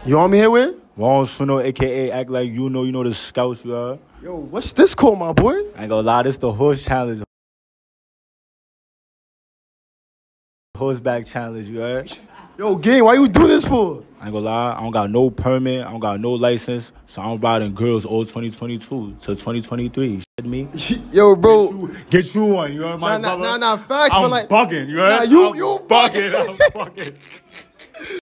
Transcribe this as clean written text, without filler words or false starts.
You want me here with? Wrong Suno, a.k.a. act like you know the scouts, you heard? Yo, what's this called, my boy? I ain't gonna lie, this the horse challenge. Horseback challenge, you heard? Yo, gang, why you do this for? I ain't gonna lie, I don't got no permit, I don't got no license, so I'm riding girls all 2022 to 2023. You shit me? Yo, bro. Get you one, you heard my brother? Nah, facts, I'm but like... bugging, you heard? Nah, you bugging, I'm bugging.